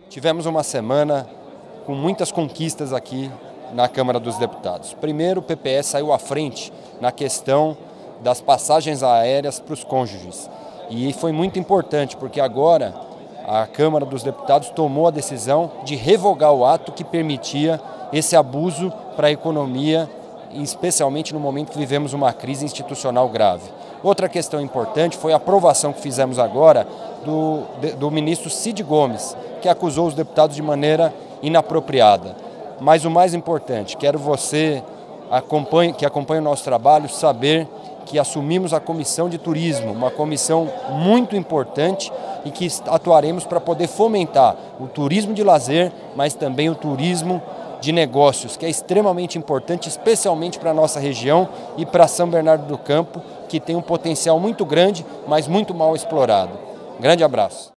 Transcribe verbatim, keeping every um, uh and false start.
Tivemos uma semana com muitas conquistas aqui na Câmara dos Deputados. Primeiro, o P P S saiu à frente na questão das passagens aéreas para os cônjuges. E foi muito importante, porque agora a Câmara dos Deputados tomou a decisão de revogar o ato que permitia esse abuso para a economia, especialmente no momento que vivemos uma crise institucional grave. Outra questão importante foi a aprovação que fizemos agora do, do ministro Cid Gomes, que acusou os deputados de maneira inapropriada. Mas o mais importante, quero você acompanhe, que acompanhe o nosso trabalho, saber que assumimos a Comissão de Turismo, uma comissão muito importante e que atuaremos para poder fomentar o turismo de lazer, mas também o turismo de negócios, que é extremamente importante, especialmente para a nossa região e para São Bernardo do Campo, que tem um potencial muito grande, mas muito mal explorado. Grande abraço.